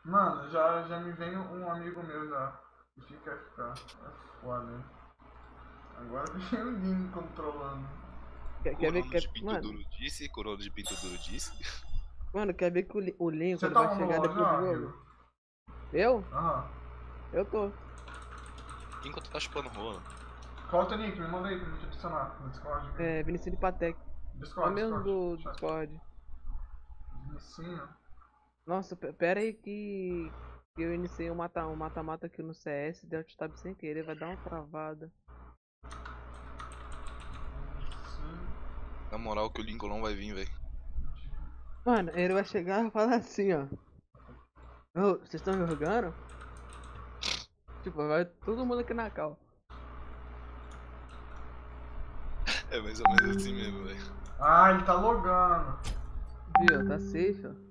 Mano, já me vem um amigo meu já. E fica FK. É foda, hein? Agora vem o Lin controlando. Quer ver Corono que. de Pinto Mano, Duro disse, Corono de Pinto Duro disse. mano, quer ver que o Lincoln Você ele tá vai on no chegar LoL depois do já, amigo? jogo? Eu? Aham. Eu tô. Enquanto tá chupando rola. Qual é o teu nick? Me manda aí pra gente adicionar no Discord. É, Vinicius de Patek. É o Discord, mesmo Discord. do Chat. Discord. Vinicinho. Nossa, pera aí que eu iniciei um mata-mata aqui no CS, deu alt tab sem querer, vai dar uma travada. Vinicinho. Na moral que o Lincoln não vai vir, velho. Mano, ele vai chegar e falar assim, ó. Ô, vocês estão jogando? Tipo, vai todo mundo aqui na cal. É mais ou menos assim mesmo, velho. Ah, ele tá logando. Viu? Tá safe, ó.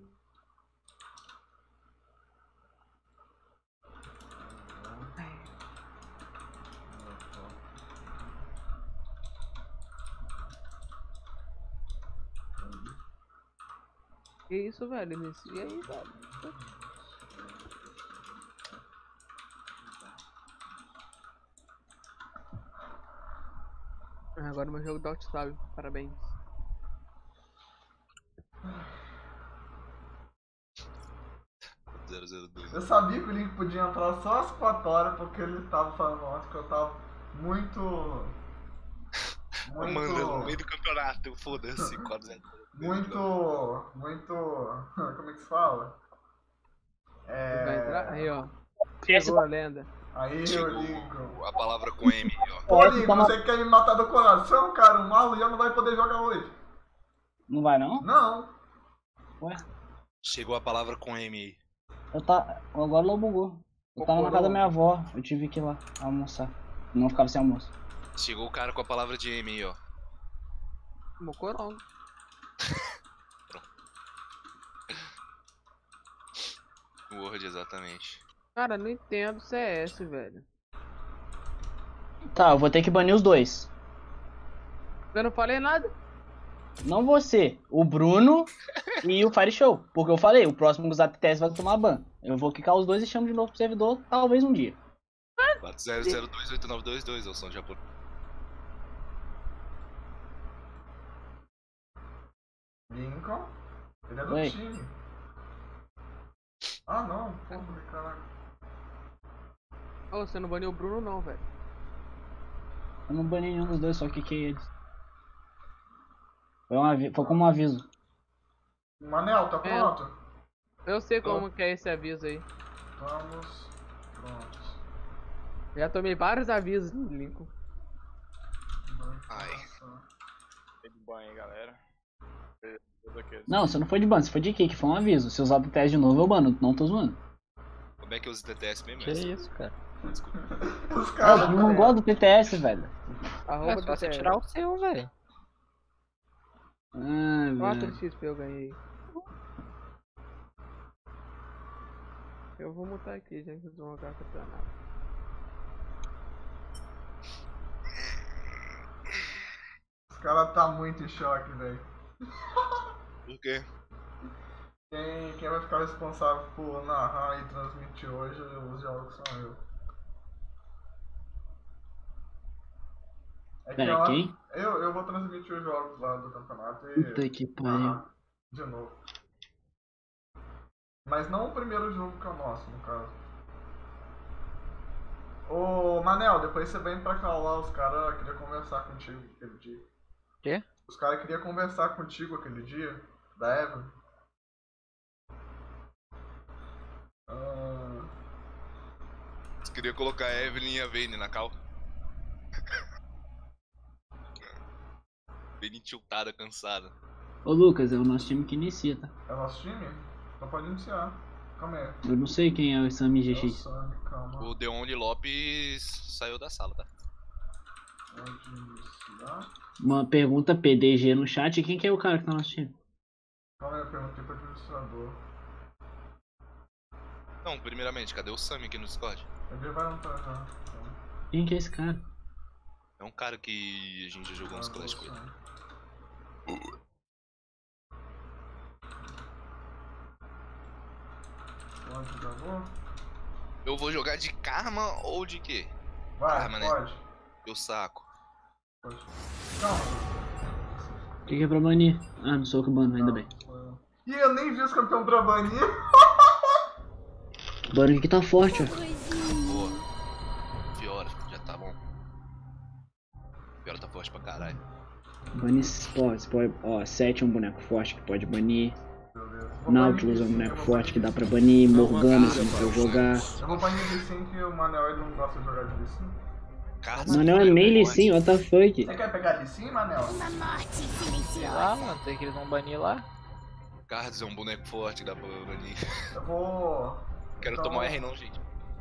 Que isso, velho? Inicia aí, velho. Agora meu jogo dá alt tab, parabéns. Zero zero dois. Eu sabia que o Link podia entrar só às 4 horas porque ele tava falando ontem que eu tava muito. Manda no meio Muito. do campeonato, foda-se, 4-0. Muito. Como é que se fala? Ele vai entrar? Aí, É. ó. Esse Chegou a lenda. Aí, ô Chegou Lincoln. a palavra com M, ó. Pô, PS Lincoln, toma. você quer me matar do coração, cara? O Malo já não vai poder jogar hoje. Não vai não? Não. Ué? Chegou a palavra com M aí. Agora ela bugou. Eu tava na casa da minha avó, eu tive que ir lá almoçar. Não ficava sem almoço. Chegou o cara com a palavra de M aí, ó. Mocorongo. Word, exatamente. Cara, não entendo CS, velho. Tá, eu vou ter que banir os dois. Eu não falei nada. Não você, o Bruno e o Fire Show. Porque eu falei, o próximo que usar TTS vai tomar ban. Eu vou quicar os dois e chamo de novo pro servidor, talvez um dia. 40028922, eu sou de japonês. Lincoln? Ele é do Oi. time. Ah, não. Porra, caralho. Ô, você não baniu o Bruno não, velho. Eu não banei nenhum dos dois, só quiquei eles. Foi como um aviso. Manel, tá pronto? Eu sei como que é esse aviso aí. Vamos. Prontos. Já tomei vários avisos do Lincoln. Ai. De banho aí, galera. Não, você não foi de ban, você foi de kick, foi um aviso. Se usar o TTS de novo, eu bano, não tô zoando. Como é que eu uso TTS mesmo? Que isso, cara? Desculpa. Os Eu caras. não gosto do TTS, velho. Arroba É só você TTS. tirar o seu, velho. Ah, 4 velho. XP eu ganhei. Eu vou mutar aqui, já que vocês vão jogar campeonato. Os caras tá muito em choque, velho. Por quê? Quem vai ficar responsável por narrar e transmitir hoje os jogos são eu. É que Pera, quem? eu vou transmitir os jogos lá do campeonato e Puta que pariu. narrar de novo. Mas não o primeiro jogo que é o nosso, no caso. Ô Manel, depois você vem pra cá lá, os caras queriam conversar contigo aquele dia. Quê? Os caras queriam conversar contigo aquele dia, da Evelyn. Você queria colocar a Evelyn e a Vayne na cal? Vayne tiltada, cansada. Ô Lucas, é o nosso time que inicia, tá? É o nosso time? Então pode iniciar. Calma aí. Eu não sei quem é o Sami É o GX. Sammy, calma. O Deonly Lopes saiu da sala, tá? Pode iniciar. Uma pergunta PDG no chat, quem que é o cara que tá no nosso time? Calma aí, eu perguntei pro administrador. Não, primeiramente, cadê o Sammy aqui no Discord? Ele vai entrar já. Quem que é esse cara? É um cara que a gente já jogou uns Clash com ele. Onde jogou? Eu vou jogar de Karma ou de quê? Vai, Karma, né? pode. Eu saco. Pode. Calma. O que é pra banir? Ah, não sou eu que bano, ainda bem. Ih, eu nem vi os campeões pra banir. Banner aqui tá forte, ó. Boa. Fiora, já tá bom. Fiora tá forte pra caralho. Banir Sports, ó, 7 é um boneco forte que pode banir. Beleza. Vou Nautilus é um banir boneco Lee Sin, forte que eu dá vou pra banir banir. Morgana se não for jogar. Lee Sin. Eu vou banir Lee Sin que o Manel ele não gosta de jogar de Lee Sin. Cards Não é nem Lee Sin, what the fuck. Você quer pegar Lee Sin, Manel? Sei lá, mano, tem que eles vão banir lá. Cards é um boneco forte que dá pra banir. Eu vou... Quero Então- tomar R não, gente.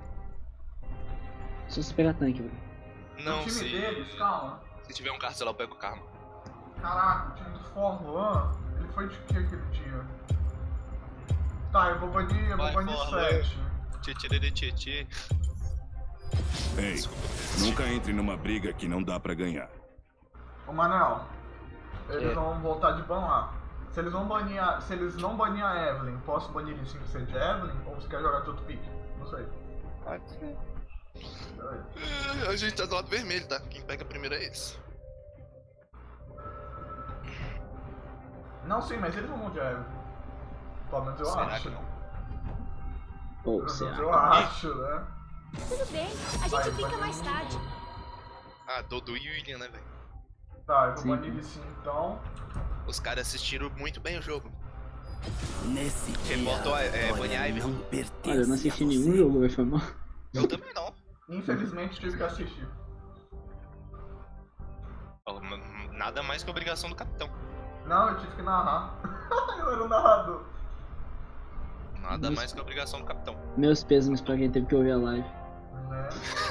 Só se pegar tanque, bro. Não, o time se... deles, calma. Se tiver um card lá, eu pego o Karma. Caraca, o time do Forlan, ele foi de que aquele dia? Tá, eu vou banir Vai, 7. Tchê. Ei, nunca entre numa briga que não dá pra ganhar. Ô Manel, eles Que? vão voltar de ban lá. Se eles não banir a Evelyn, posso banir Lee Sin que ser de Evelyn? Ou você quer jogar de outro pick? Não sei. Pode ser. Peraí. A gente tá do lado vermelho, tá? Quem pega primeiro é eles. Não, sim, mas eles vão de Evelyn. Pelo menos eu Será acho. que não? Pô, Pelo será? menos eu acho, né? Tudo bem, a Vai, gente fica vai. mais tarde. Ah, Dodo e William, né, velho? Tá, eu vou Sim. banir Lee Sin então. Os caras assistiram muito bem o jogo. Nesse Quem botou Bunny Ivy? não pertence Olha, eu não assisti a nenhum você. jogo, vai foi mal. Eu também não. Infelizmente tive que assistir. Nada mais que obrigação do capitão. Não, eu tive que narrar. Eu era o narrador. Nada Isso. mais que obrigação do capitão. Meus pêsames pra quem teve que ouvir a live. Né?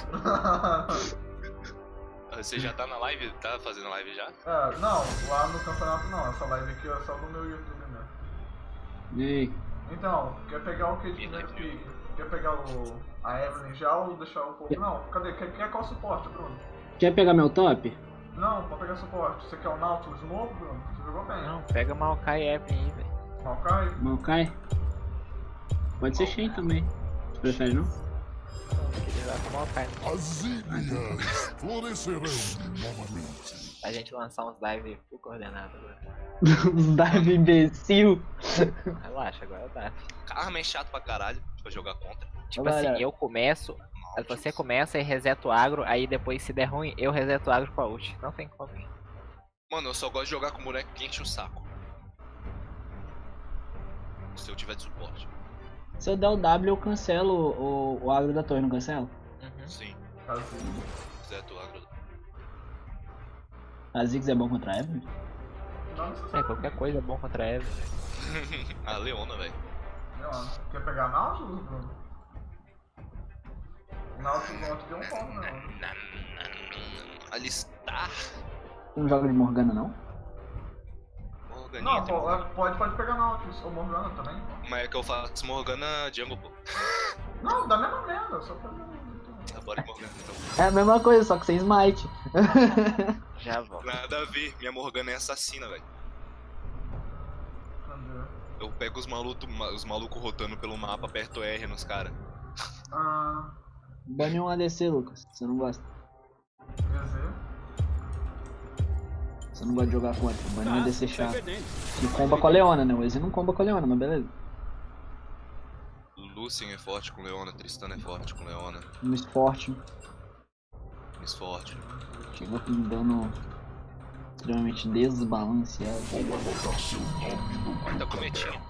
Você já tá na live? Tá fazendo live já? É, não, lá no campeonato não. Essa live aqui é só do meu YouTube mesmo. E aí? Então, quer pegar o que de primeiro pick? Quer pegar a Evelyn já ou deixar o pouco? Não, cadê? Quer qual suporte, Bruno? Quer pegar meu top? Não, pode pegar suporte. Você quer o Nautilus novo, Bruno? Você jogou bem. Não, pega Maokai e Evelyn aí, velho. Maokai? Maokai? Pode ser Shen também. Você prefere não? Não, tem que jogar com Maokai. As ilhas florescerão novamente. A gente lançar uns dive full coordenado agora. Os dive imbecil. Relaxa, agora tá. Karma é chato pra caralho pra jogar contra. Tipo Agora- assim, eu começo, aí você começa e reseta o agro, aí depois se der ruim, eu reseto o agro com a ult. Não tem como. Mano, eu só gosto de jogar com boneco que enche o saco. Se eu tiver de suporte. Se eu der o W, eu cancelo o agro da torre, não cancelo? Uhum. Sim, Casinho. Zeto agro. A Ziggs é bom contra a Evelyn? Não É, necessariamente. qualquer coisa é bom contra a Evelyn, velho. A Leona, velho. Quer pegar Nautilus, Bruno? Nautilus não te deu um ponto, não. Alistar. Não joga de Morgana, não? Morganinha. Não, tem Morgana. pode pegar Nautilus. Ou Morgana também. Mas é que eu faço Morgana Jungle, pô. Não, dá a mesma merda, só pra... Tá, bora de Morgana então. É a mesma coisa, só que sem smite. Já volto. Nada a ver, minha Morgana é assassina, velho. Cadê? Eu pego os malucos rotando pelo mapa, aperto R nos caras. Ah, Bane um ADC, Lucas. Você não gosta. dizer. Você não gosta de jogar contra. Bane um ADC chato. E comba com a Leona, né? O Easy não comba com a Leona, mas beleza. Lucian é forte com Leona, Tristana é forte com Leona, Miss Forte. Miss forte. Chegou com um dano extremamente desbalanceado. Tá com metinha.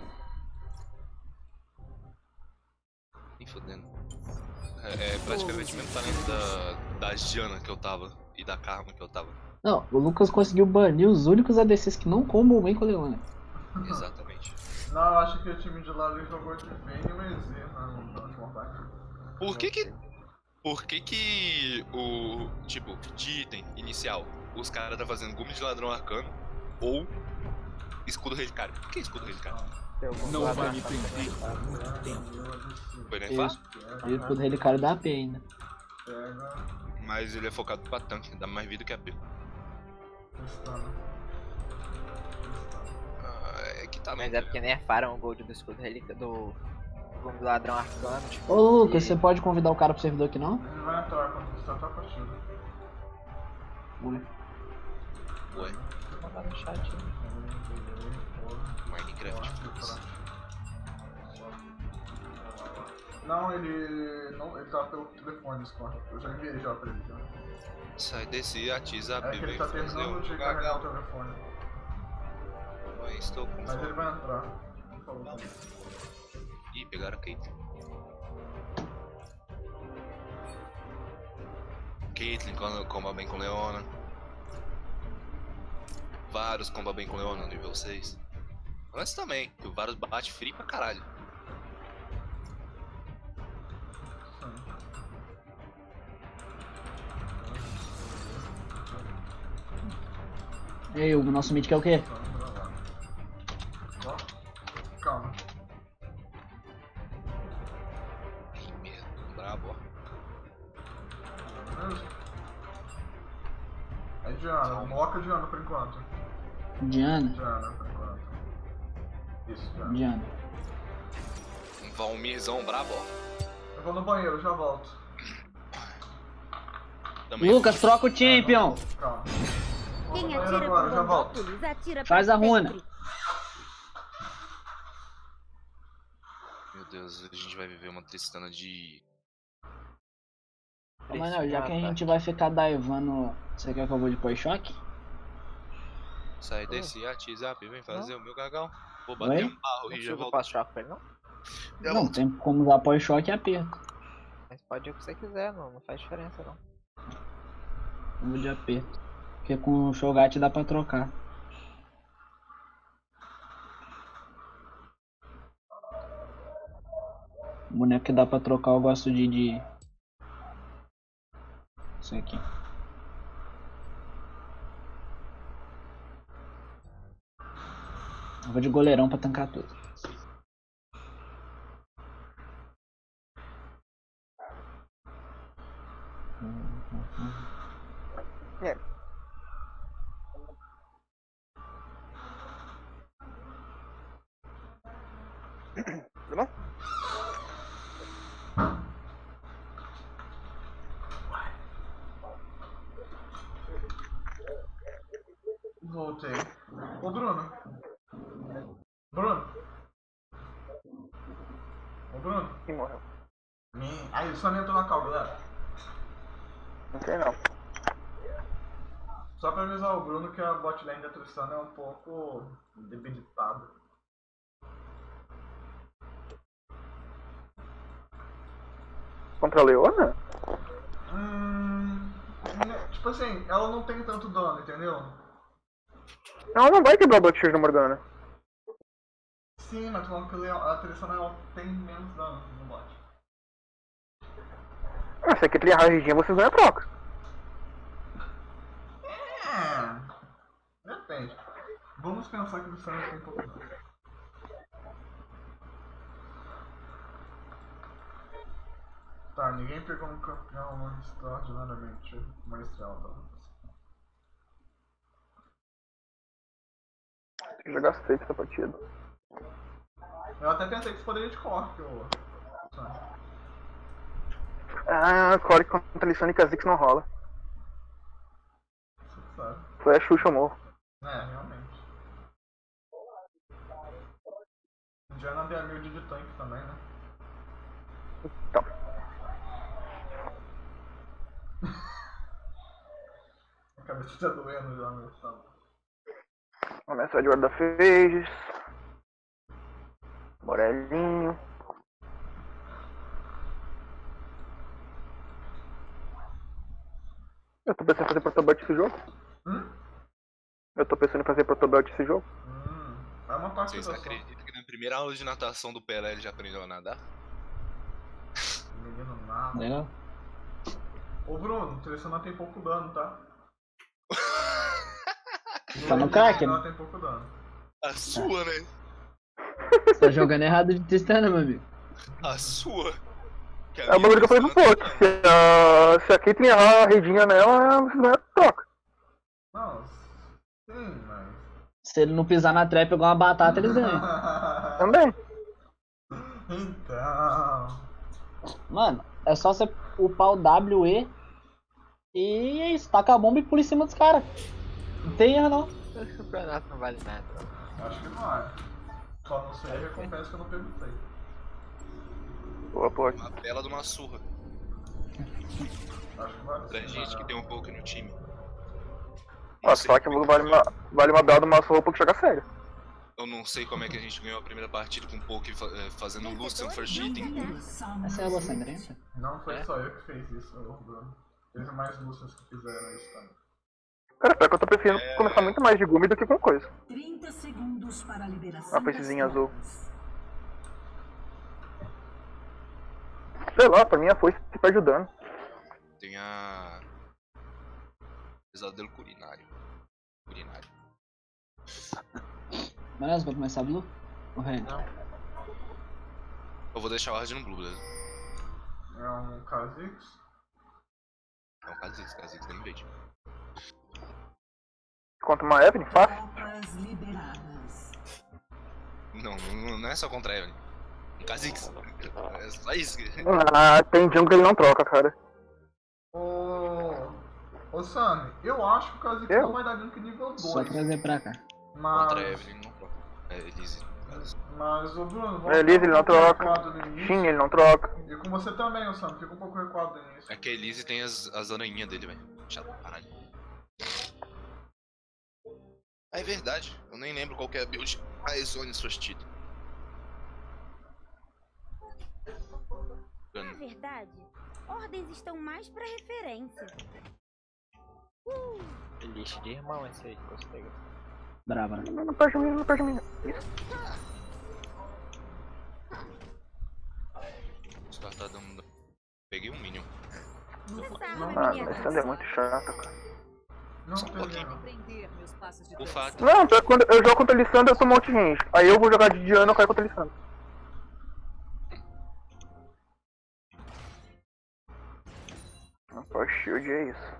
Ih, fodendo. É praticamente o mesmo talento da Jana que eu tava e da Karma que eu tava. Não, o Lucas conseguiu banir os únicos ADCs que não combam bem com a Leona. Exatamente. Não, eu acho que o time de lá ele jogou de Vayne e o EZ na última partida. Por que o, tipo, de item inicial, os caras tá fazendo gume de ladrão arcano ou escudo rei de cara? Por que escudo rei de cara? Não vai me prender por muito tempo. Foi nerfar? Isso. Ele poder ele cara da AP ainda. Pega, Mas ele é focado pra tanque, dá mais vida que AP. testando. É que tá Mas é porque nerfaram o gold do escudo relíquia do Gume do ladrão arcano, tipo. Ô Lucas, você pode convidar o cara pro servidor aqui não? Ele vai entrar quando você tá a partida. Ué. Ué, Vou mandar no chat. Minecraft Plus. Não, ele tá pelo telefone, Discord. Eu já enviei já pra ele. Já. Sai desse, atiza a É que ele vem tá fazer terminando de o carregar o cagão. telefone. Mas estou com Mas ele fome. vai entrar. Por favor. Ih, pegaram a Caitlyn. Caitlyn comba bem com Leona. Varus comba bem com Leona no nível 6. Antes também, que o Varus bate free pra caralho. E aí, o nosso mid quer o quê? Ó, calma. Ih, merda, brabo, ó. É Diana, moca Diana por enquanto. Diana? Diana por enquanto. Isso, Diana. Diana. Um Valmirzão brabo, ó. Eu vou no banheiro, já volto. Também Lucas, troca o champion! Calma. Quem Vou no atira banheiro agora, com já volto. Bondópolis, atira Faz pra a runa. sempre. Meu Deus, a gente vai viver uma Tristana de... Mas não, já que a gente vai ficar daivando, você quer que eu vou de pós-choque? Sai desse, atiza, vem fazer o meu cagão. Vou bater Oi? um barro Não e já precisa volto. passar choque pra ele, não? Já Não, volto. tem como usar pós-choque e aperto. Mas pode ir o que você quiser, não faz diferença não. Eu vou de aperto. Porque com o Shogat dá pra trocar. O boneco que dá pra trocar eu gosto de... Isso aqui. Eu vou de goleirão pra tancar tudo. É. Tudo bom? Voltei. Ô Bruno. Bruno. Ô Bruno. Quem morreu? Aí, só nem entrou na cal, galera. Não sei não. Só pra avisar o Bruno que a bot lane da Tristana é um pouco debilitada. Contra a Leona? Tipo assim, ela não tem tanto dano, entendeu? Ela não vai quebrar o Bloodshire da Morgana. Sim, mas tô falando que a Tristana ela tem menos dano no bot. Ah, se aqui tem a Ragidinha, vocês ganham a troca. Depende. Vamos pensar que o Tristana tem pouco dano. Tá, ninguém pegou um campeão extraordinariamente maestral, tá? Eu já gastei essa partida. Eu até pensei que você poderia de corte, ô. Ah, Core contra Lissandra e Kha'Zix não rola. Você sabe. Foi a Xuxa, eu morro. É, realmente. Diana tem a build de tanque também, né? Então. A cabeça tá doendo já, meu sabe? Começa de Guarda Phages. Morelinho. Eu tô pensando em fazer protobelt esse jogo. Eu tô pensando em fazer protobelt esse jogo. É uma parte Vocês da só. acreditam que na primeira aula de natação do Pelé ele já aprendeu a nadar? Menino nada. Legal. Ô Bruno, o Tristana tem pouco dano, tá? Tá no crack, Ela né? tem pouco dano. A sua, né? Você tá jogando errado de Tristana, meu amigo. A sua. Que É o bagulho que eu falei pro Pote. Se a Caitlyn errar a redinha nela, vocês ganham a troca. Não, sim, mas... Se ele não pisar na trap igual uma batata, eles ganham. Também. Então. Mano, é só você upar o WE e é isso, taca a bomba e pula em cima dos caras. Não tem erro não. O campeonato não vale nada. Acho que não é. Só não sei a recompensa que eu não perguntei. Boa, pô. Uma bela de uma surra. Acho que vale Pra sim, gente que mano. tem um pouco no time. Ó, só que vale uma bela de uma surra porque joga sério. Eu não sei como é que a gente ganhou a primeira partida com o Poke fazendo o Lucian first hitting. Essa é a boa sangrenta? Não foi É? só eu que fez isso, ô Bruno. Teve mais Lúcias que fizeram isso também. Cara, pior que eu tô preferindo começar muito mais de Gumi do que com coisa. 30 segundos para a liberação. A foicezinha das azul. tropas. Sei lá, pra mim a foice se perde o dano. Tem a... Pesadelo Curinário. Beleza, vai começar Blue? O Red? Eu vou deixar o Hard no Blue, beleza? É um Kha'Zix. É um Kha'Zix da Invade. Contra uma Evelyn, fácil. Tropas liberadas. Não é só contra a Evelyn. Um Kha'Zix. É só isso. Ah, tem jungle que ele não troca, cara. Ô Sammy, eu acho que o Kha'Zix Eu? não vai dar gank nível 2. Só trazer pra cá. Contra a Evelyn não troca. É Elise. Mas, ô Bruno, vamos Elise ficar ele não um pouco troca. recuado no início. Shin ele não troca. E com você também, ô Sam, fica um pouco recuado no início. É que a Elise tem as aranhinhas dele, velho. Chato pra caralho. Ah, é verdade. Eu nem lembro qual que é a build. Ah, é Zones First Hit. Na verdade, ordens estão mais pra referência. Lixo de irmão esse aí, gostei. Brava, né? Não perde o mim, não perde o mim. Isso. Os caras tá dando... Peguei um Minion. Essa Ah, arma mas essa é muito chata, cara. Não Só um tem pouquinho. Prender meus passos de O dança. fato... Não, pior que quando eu jogo contra a Lissandra eu sou monte range. Aí eu vou jogar de Diana e eu caio contra a Lissandra. Power Shield é isso.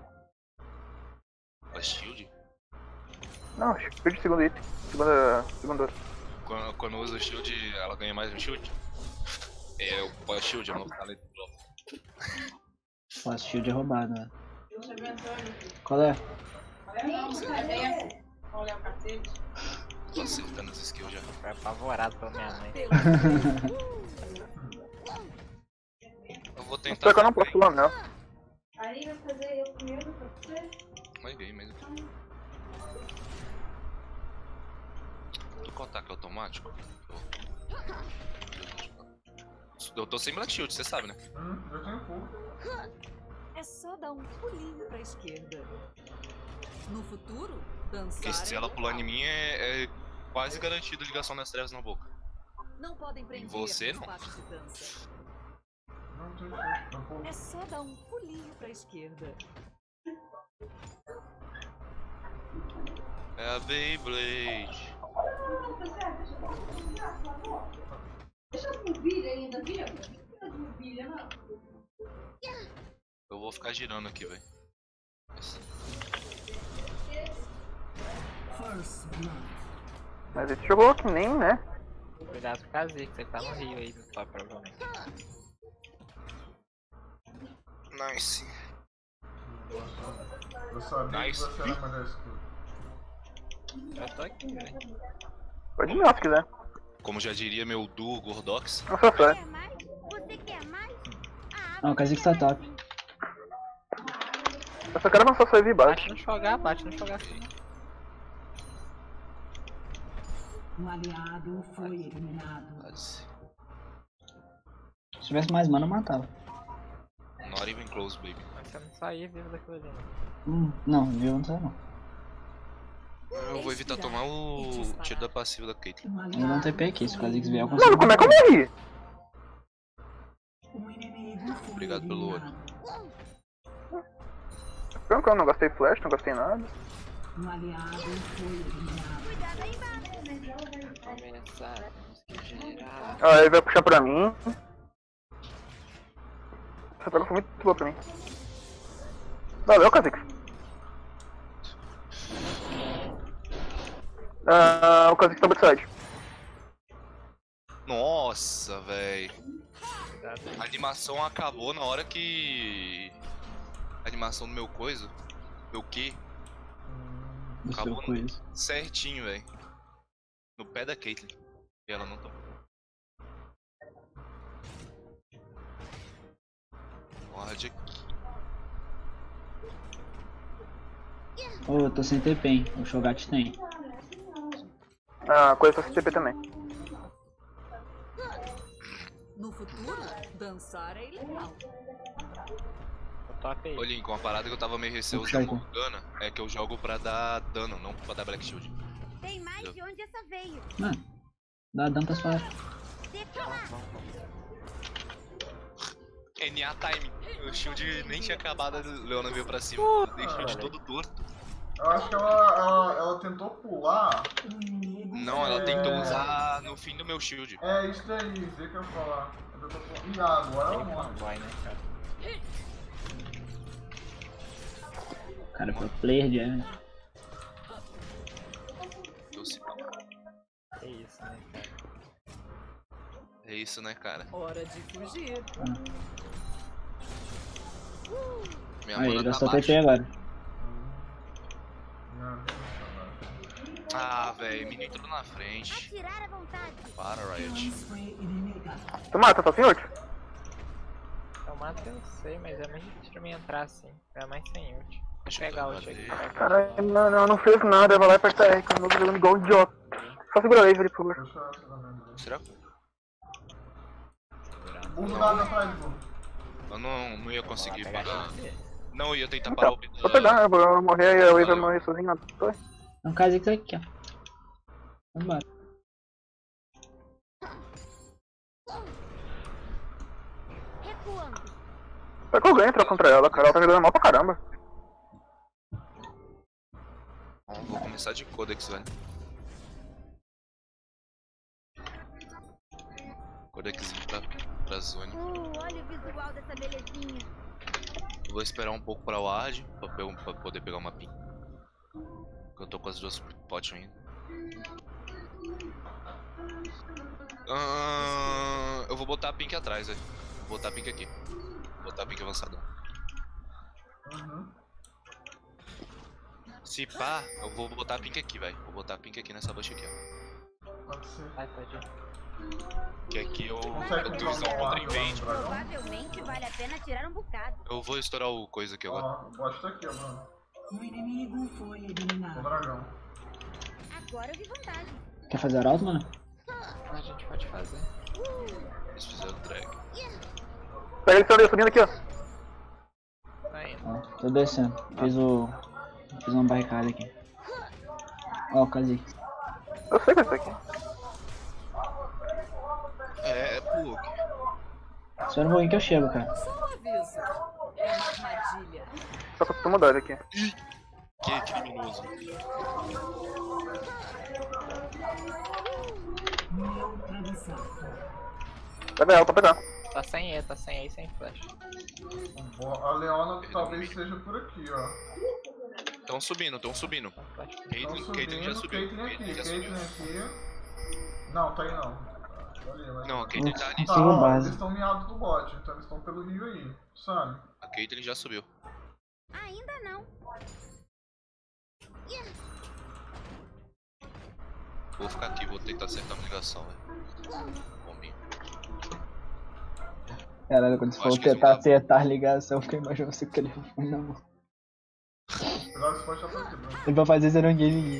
A Shield? Não, Shield de segundo item. Segunda. Quando usa o Shield, ela ganha mais um Shield? É o Power Shield, é o novo talento do jogo. Nossa, shield é roubado, né? Qual é? Tô acertando as skills já. Foi apavorado pela minha mãe. Eu vou tentar... Pior que eu não posso pular, não. Aí vai fazer eu primeiro pra você? Mas ganhei mesmo. Tu com ataque automático? Eu tô sem Black Shield, você sabe, né? Eu tenho full. É só dar um pulinho pra esquerda. No futuro, dançar. Porque se ela pular em mim é quase garantido ligação das trevas na boca. Não podem prender Você meus não. passos de dança. Não tem jeito, não vou. É só dar um pulinho pra esquerda. É a Beyblade. Deixa as mobílias ainda, viu? Não as mobílias, não. Eu vou ficar girando aqui, velho. First blood. Mas esse jogou que nem, né? Cuidado com o Kha'Zix, ele tá no rio aí do top, provavelmente. Nice. Eu sabia Nice. que você era melhor skill. Eu tô aqui, velho. Pode ir, se quiser. Como já diria meu duo Gordox. Não só sai. Quer mais? Você quer mais? Não, o Kha'Zix tá top. Eu só quero avançar sua EV base. Bate no jogar, bate no jogar. Um aliado foi eliminado. Quase. Se tivesse mais mana, eu matava. Not even close, baby. Mas você não saía vivo daquilo ali, né? Não, viu? Não sei não. Eu vou evitar tomar o tiro da passiva da Caitlyn. Um Eu vou dar um TP aqui, se o Kha'Zix vier eu Mano, consigo. como é que eu morri? Um inimigo foi Obrigado pelo ouro. eliminado. Pior que eu não gastei flash, não gastei nada. Um aliado foi eliminado. Cuidado aí embaixo. Começar, temos que girar. Ah, ele vai puxar pra mim. Essa pega foi muito boa pra mim. Valeu, Kha'Zix. O Kha'Zix tá backside. Nossa, velho. A animação acabou na hora que... A animação do meu coisa. Meu quê? Do seu Acabou coisa. certinho, velho. No pé da Caitlyn. E ela não tomou. Guarde aqui. Ô, eu tô sem TP, hein? O Shogat tem. Ah, coisa CTP também. No futuro, dançar é ilegal. Top aí. Ô Lincoln, uma parada que eu tava meio receoso Puxa da aí, pô. Morgana é que eu jogo pra dar dano, não pra dar Black Shield. Tem mais de onde essa veio. Mano, dá dano pra sua. Detonar. NA time. O shield nem tinha acabado, a Leona veio pra cima. Dei shield todo torto. Eu acho que ela tentou pular. Não, ela tentou usar no fim do meu shield. É isso daí, isso aí que eu ia falar. Eu tô falando. Ih, agora ela morre. Vai, né, cara? Cara, pro player de Evan. É isso, né, cara? É isso, né, cara? Hora de fugir. Minha Aí, mana tá gastou baixa. TP agora. Ah, velho, me entrou na frente. Atirar à vontade. Para, Riot. Tu mata, tá sem ult? Eu mato, eu sei, mas é muito difícil pra mim entrar assim. É mais sem ult. Vou pegar o ult aqui. Caralho, não fez nada, vai lá e aperta R, que eu não tô jogando igual um idiota. Só segura a wave ali, por favor. Será que... Burro nada atrás, burro. Eu não ia conseguir pegar parar. XP. Não, eu ia tentar parar o B. Vou pegar, eu vou morrer e a wave vai morrer sozinha. Tô. Não cai isso aqui, ó. Vambora. Recuando. Será que eu ganho entrar contra ela, cara? Ela tá jogando mal pra caramba. Bom, vou começar de Codex, velho. Codexinho pra zone. Olha o visual dessa belezinha. Eu vou esperar um pouco pra Ward, pra poder pegar uma pin. Eu tô com as duas potes ainda. Eu vou botar a pink atrás, velho. Vou botar a pink aqui. Vou botar a pink avançadão. Se pá, eu vou botar a pink aqui, velho. Vou botar a pink aqui nessa bush aqui, ó. Pode ser. Vai, pode ir. Que aqui eu Consegue tô usando controlar contra invade. Provavelmente vale a pena tirar um bocado. Eu vou estourar o coisa aqui agora. Ó, o bot tá aqui, ó, Bruno. O inimigo foi O eliminado. dragão. Agora eu vi vantagem. Quer fazer arauto, mano? A gente pode fazer. Eles fizeram drag. Pega ele, tá subindo aqui, ó. Tá indo. Ó, tô descendo. Fiz uma barricada aqui. Ó, o Kha'Zix. Eu sei que é isso aqui. É, pô. Espera um pouquinho que eu chego, cara. Só um aviso. É uma armadilha. Só que eu tô mudando aqui. Que criminoso. Pega ela pra pegar. Tá sem E, sem flash. A Leona talvez esteja por aqui, ó. Tão subindo. Tão Caitlyn subindo, já subiu. Caitlyn Já aqui, subiu. Caitlyn aqui. Não, tá aí não. Tá ali, mas... Não, a Caitlyn tá ali. Tá, Siga ó, base. eles estão miados do bot, então eles estão pelo rio aí, sabe? A Caitlyn já subiu. Ainda não. Vou ficar aqui, vou tentar acertar uma ligação, velho. Bombinha. Caralho, quando você Eu falou acho que eles tentar vão dar- acertar a ligação, eu fiquei imaginando você com o telefone na mão. Agora você pode estar por aqui, Bruno. Ele vai fazer zero game.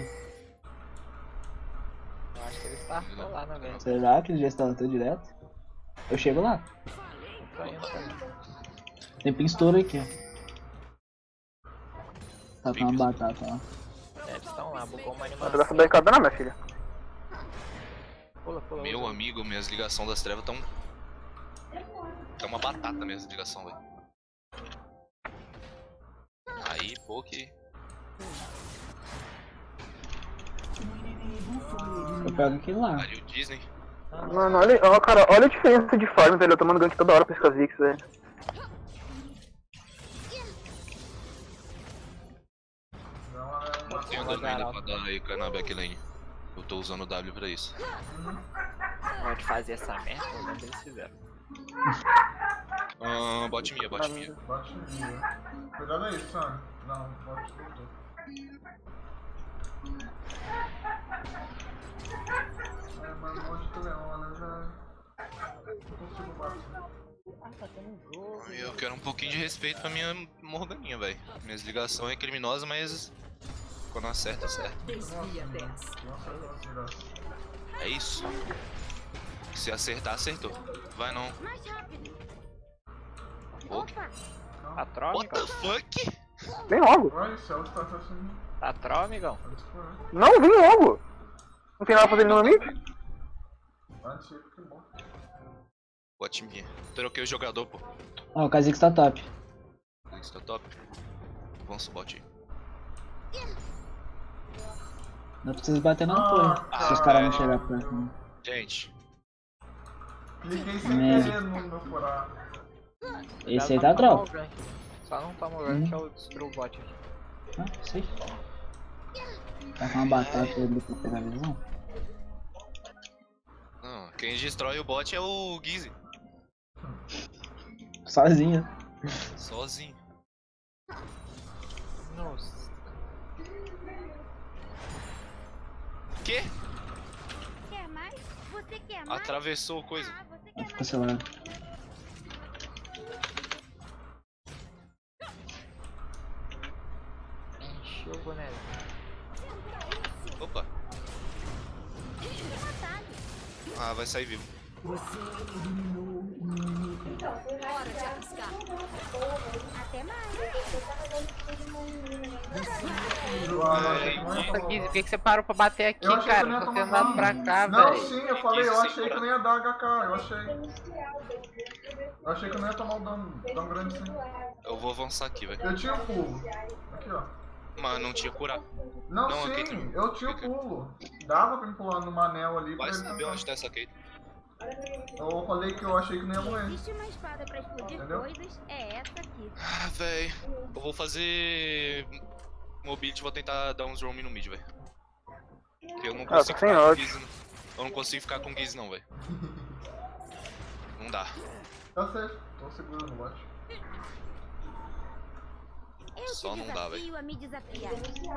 Eu acho que ele startou lá na vez. Será que ele já startou direto? Eu chego lá. Tô indo também. Tem pinstouro aqui, ó. Tá com uma batata lá. É, eles estão lá, bugou uma Vai animação. pegar essa barricada não, minha filha. Pula. Meu usa. amigo, minhas ligações das trevas tão... Tá uma batata minhas ligações, velho. Aí, pô, que... Eu pego aquilo lá. Pariu Disney. Mano, olha, ó, cara, olha a diferença de farm, velho. Eu tomando gank toda hora pra esse Kha'Zix, velho. Não tenho dano ainda pra dar aí na backlane. Eu tô usando o W pra isso. Pode fazer essa merda, mas eles fizeram. Bot minha. Bate minha. Cuidado aí, Sam. Não, bate tudo. Ai, mano, monte de Leona, velho. Não consigo bater. Eu quero um pouquinho de respeito pra minha Morganinha, velho. Minhas ligações é criminosa, mas quando acerta, acerta. Desvia dessa. É isso. Se acertar, acertou. Vai não. Mais rápido. Ok. Patrão, What the amigão. fuck? Vem logo. Vai, Celso tá assim. Patrão, amigão. Não, vem logo. Não tem nada pra fazer no meu amigo? Antes, que bom. Bot minha. Troquei o jogador, pô. Ó, o Kha'Zix tá top. Isso tá top. Vamos bot aí. Não precisa bater não, torre. Se os caras não chegar perto. Né? Gente. Cliquei sem Merda. querer no meu furar. Esse aí tá drop. Só não toma o gank que eu destruo o bot aqui. Ah, sei. Tá com uma batata ali pra pegar a visão. Não, quem destrói o bot é o Gizzy. Sozinho. Sozinho. Nossa. Quê? Quer mais? Você quer mais? Atravessou coisa. Ah, você quer Ficou mais? celular. Encheu o boneco. Opa. Ah, vai sair vivo. Você eliminou um inimigo. Hora de arriscar. Até mais. Nossa, Gizzy, por que você parou pra bater aqui, Eu achei que cara? eu não ia Tô tomar tendo dado dano. pra cá, Não, velho. sim, eu falei, eu achei que eu não ia dar HK, eu achei. Eu achei que eu não ia tomar um dano tão grande assim. Eu vou avançar aqui, velho. Eu tinha o pulo. Aqui, ó. Mas não tinha curar. Não, Não, sim, aqui tem- eu tinha o pulo. Dava pra me pular no anel ali pra Vai ele saber tentar. onde tá essa Kate. Eu falei que eu achei que não ia morrer. Existe uma espada pra explodir Entendeu? coisas, é essa aqui. Ah, véi. Eu vou fazer mobility, vou tentar dar uns roaming no mid, velho. Porque eu não tá consigo sem ficar com ódio. Gizzy. Eu não consigo ficar com Gizzy não, velho. Não dá. Tá certo, tô segurando o bot. Eu Só te não dá, desafio a me desafiar.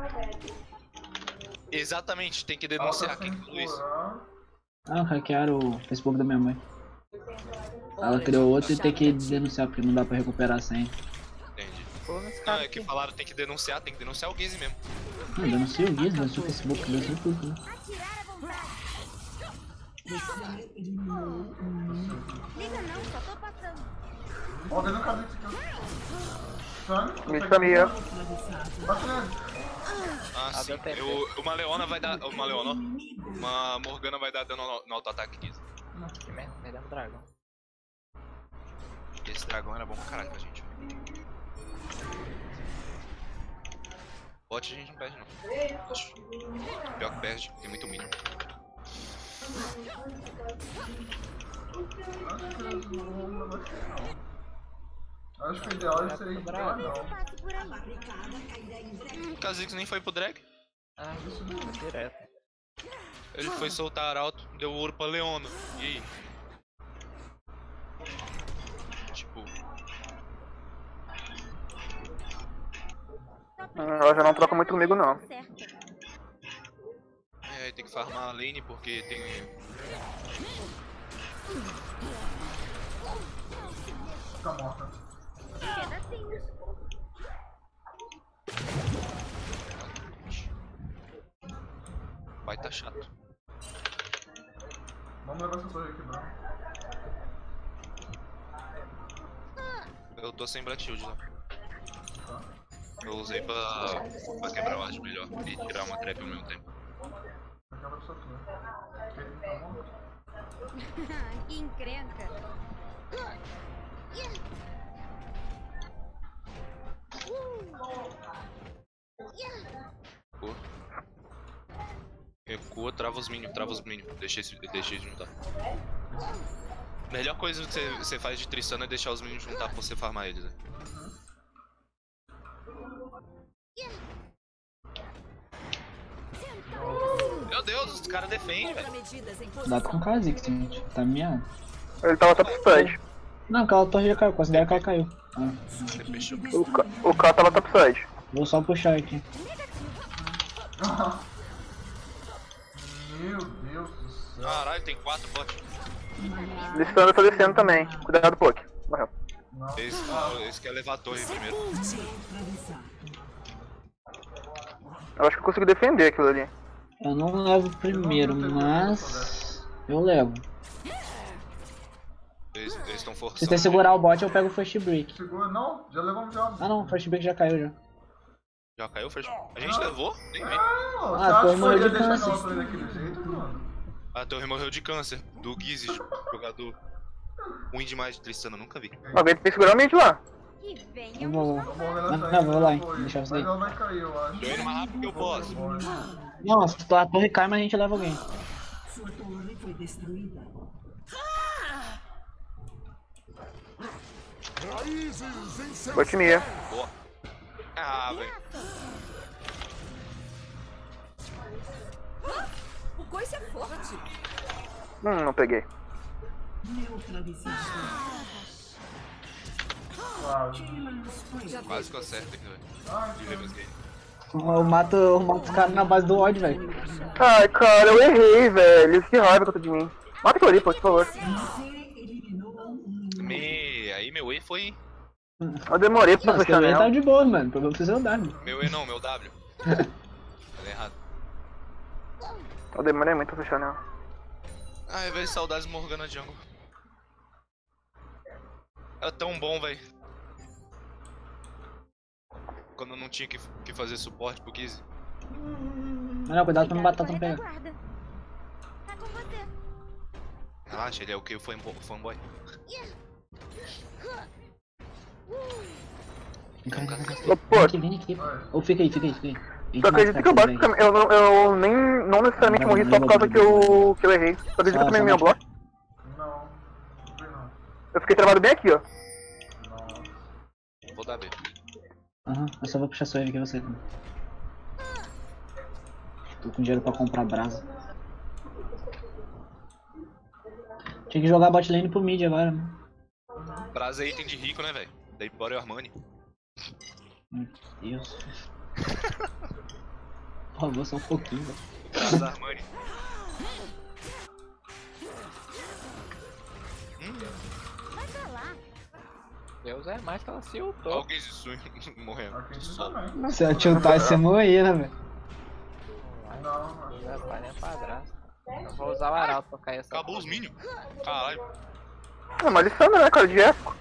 Exatamente, tem que denunciar quem falou isso. Ah, hackearam o Facebook da minha mãe. Ela criou outro e tem que denunciar porque não dá pra recuperar a senha. Entendi. Pô, nesse Não, cara é que aqui. falaram tem que denunciar o Gizzy mesmo. Não, denuncia o Guiz, denuncia o Facebook, denuncia tudo. Né? Atirar à vontade. Você eliminou um inimigo. Liga não, só tô passando. Ó, dentro do casinho aqui, ó. Sam, Mid caminha. bate nele. Ah, sim. deu tempo. Uma Leona vai dar. Uma Leona, ó. Uma Morgana vai dar dano no auto-ataque Gizzy. Que merda, perdemos o dragão. Esse dragão era bom pra caralho pra gente. Bot a gente não perde não. Acho. Pior que perde, tem muito mínimo. Acho que o ideal é ser Talvez eu não. passe por aí. O Kha'Zix nem foi pro drag. Ah, isso não, direto. Ele foi soltar arauto, deu ouro pra Leona. E aí? Tipo, Ela já não troca muito comigo, não. tem que farmar a lane porque tem. Tá morta. Pedacinhos. Vai tá chato. Vamos levar essa torre aqui, Bruno. Eu tô sem Black Shield lá. Eu usei pra quebrar o arco melhor e tirar uma trap ao mesmo tempo. Acaba essa torre. Ok, tá morto. Que encrenca. Recua. Recua, trava os minions, deixa eles juntar. Melhor coisa que você faz de Tristana é deixar os minions juntar pra você farmar eles, né? Meu Deus! Deus, os caras defendem, velho. Cuidado com o Kha'Zix, gente. Tá miado. Ele tava top side. Não, aquela torre já caiu. Considera que ela caiu. Ah. O K tava top side. Vou só puxar aqui. Meu Deus do céu. Caralho, tem 4 bots. Lissandra tá descendo também. Cuidado, Poke. Morreu. Esse quer levar a torre primeiro. Eu acho que eu consigo defender aquilo ali. Eu não levo primeiro, mas... eu levo. Eles estão forçando. Se você segurar o bot, eu pego o first break. Segura, não? Já levamos já. Ah não, o first break já caiu já. Já caiu, First? A gente levou? Nem vi. Não, Ah, você acha tô que eu ia morrendo de deixar câncer. aquela torre daquele jeito, mano? A torre morreu de câncer. Do Gizzy, jogador. Ruim demais de Tristana, nunca vi. Alguém tem que segurar o mid lá. Eu vou lá. Eu vou ver ela Não, sair, vou lá, hein. foi. Deixa Mas você aí. ela vai cair, eu acho. Tô indo mais rápido que eu posso. Não, se a torre cai, mas a gente leva alguém. Sua torre foi destruída. Bot Mia. Boa. Ah, velho. O coice é forte. Não peguei. Quase que eu acerto aqui, velho. De Ravensgate. Eu mato os caras na base do ódio, velho. Ai, cara, eu errei, velho. Que raiva contra de mim. Mata aquilo ali, pô, por favor. Aí meu E foi. Eu demorei pra Não, fechar seu E nela. tá de boa, mano. O problema precisa ser o W. Meu E não, meu W. Falei errado. Eu demorei muito pra fechar nela. Ai, velho, saudades Morgana Jungle. Era tão bom, velho. Quando eu não tinha que fazer suporte pro Gizzy. Não, cuidado pra não bater tão pegando. Tá com você. Relaxa, ele é o que? O fanboy. Ô, pô, Vem aqui. Ou fica aí, fica aí, fica aí. tu acredita que eu basicamente. Eu nem. Não necessariamente morri só por causa que eu errei. Tu acredita que eu tomei meu bloco? Não, não. Eu fiquei travado bem aqui, ó. Vou dar B. Aham, eu só vou puxar sua wave aqui você. Tô com dinheiro pra comprar brasa. Tinha que jogar bot lane pro mid agora, né? Brasa é item de rico, né, velho? Daí bora o Armani. Meu Deus. Por favor, só um pouquinho, velho. Brasa Armani. Vai pra lá. Deus é mais que ela se ultou. Olha o Gizzy morrendo. Aqui a gente também. Se eu tiltar, você morria, né, velho? Não, acho Já tá nem padrasto. Eu vou usar o arauto pra cair essa. Acabou os minions. Caralho. Não, mas Lissandra, né, cara, de épico.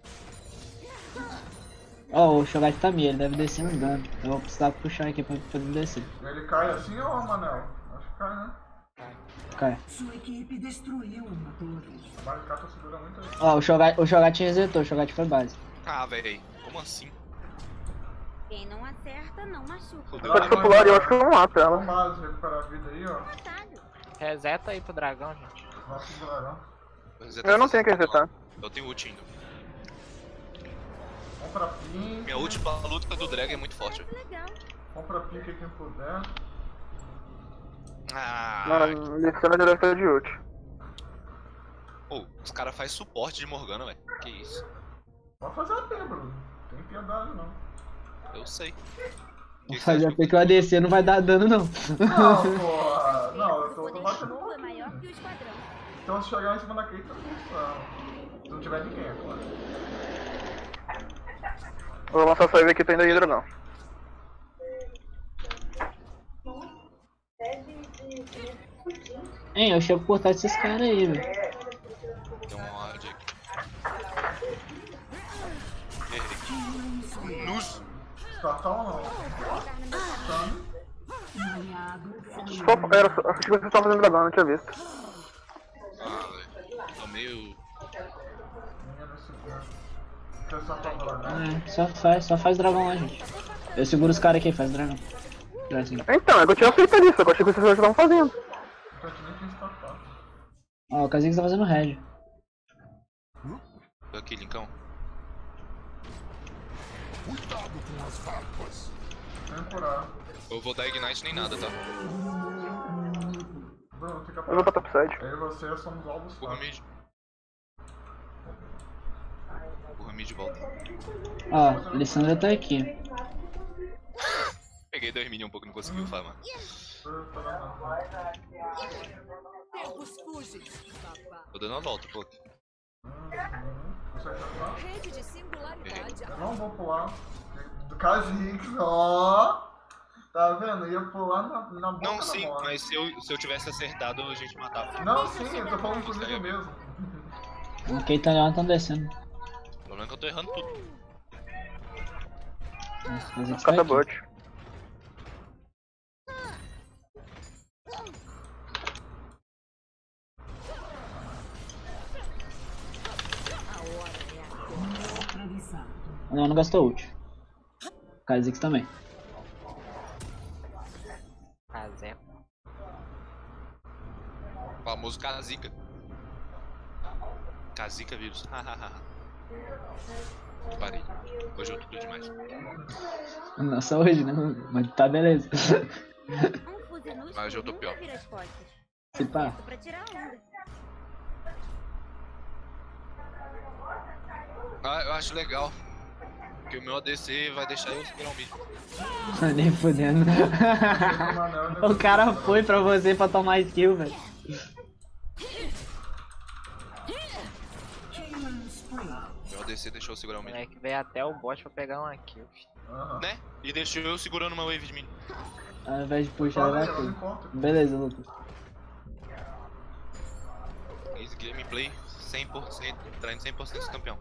Ó, o Shogat tá meio, ele deve descer no dano. Eu vou precisar puxar aqui pra poder descer. Ele cai assim ou Manel? Acho que cai, né? Cai. Sua equipe destruiu uma torre. A Maricata segura muito aí. Ó, o Shogat resetou, o Shogat foi base. Ah, velho. Como assim? Quem não acerta, não machuca. Fudeu. Pode popular, eu acho que eu não mato ela. Vamos base, recuperar a vida aí, ó. Atalho. Reseta aí pro dragão, gente. Nossa, dragão. Eu não tenho que resetar. Eu tenho ult indo. Compra pink. Minha última luta do drag é muito forte. Legal. Compra pink quem puder. Ah, Mano, Lissandra já deve estar de ult. pô, os caras fazem suporte de Morgana, velho. Que isso? Pode fazer a T, Bruno. Não tem piedade, não. Eu sei. Vou fazer até que o ADC não vai dar dano, não. Não, porra. Não, eu tô batendo É um maior pouquinho. que o esquadrão. Então se chegar em cima da Kate, tá funcionando. Se não tiver ninguém agora. Eu vou lançar essa wave aqui, tô indo Hydra não. Hein, eu chego por trás desses caras aí, velho. Tem um ward aqui. Errei. Nos. Startar ou não? Acho que vocês estavam fazendo dragão, não tinha visto. Ah, velho. Tô meio. Ninguém nesse lugar. Quer startar o dragão? É, só faz dragão lá, gente. Eu seguro os caras aqui, faz dragão. Assim. Então, é que eu tinha feito isso, eu achei que vocês já estavam fazendo. A gente nem quis startar. Ó, o Kha'Zix tá fazendo red. Tô aqui, Lincão. Nem por ar. Eu vou dar ignite nem nada, tá? Bruno, fica Eu vou pra topside. Eu e você somos alvos Porra, fáceis. mid. Porra, mid de volta. Ó, Lissandra tá aqui. Peguei 2 minions um pouco, não conseguiu farmar. Tempos fugem, papá. Tô dando uma volta, pô. Rede de singularidade. Eu não vou pular. Do Kha'Zix, ó. Tá vendo? Eu ia pular na boca Não, da sim, bola. mas se eu tivesse acertado, a gente matava. Não, sim, eu tô falando comigo mesmo. Ok, tá lá, tão descendo. O problema é que eu tô errando tudo. Nossa, mas Cada aqui. bot. Não, não gastou ult. Kha'Zix também. Kazé. Famoso Kazica. Kazica vírus. Parei. Hoje eu tô tudo demais. Não, só hoje, né? Mas tá beleza. Mas hoje eu tô pior. Se pá. Pra tirar onda. Ah, eu acho legal. Porque o meu ADC vai deixar eu segurar um mid. Nem fudendo. O cara foi pra você pra tomar skill, velho. Meu ADC deixou eu segurar um O mid. moleque veio até o bot pra pegar uma kill. Né? E deixou eu segurando uma wave de mid. Ao invés de puxar, vai aqui. Beleza, Lucas. Esse gameplay 100%, traindo 100% desse campeão.